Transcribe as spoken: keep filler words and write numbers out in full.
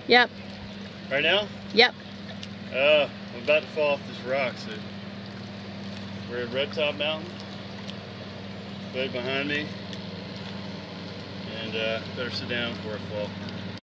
Yep. Right now? Yep. Uh, I'm about to fall off this rock, so we're at Red Top Mountain. Way behind me. And uh, better sit down before I fall.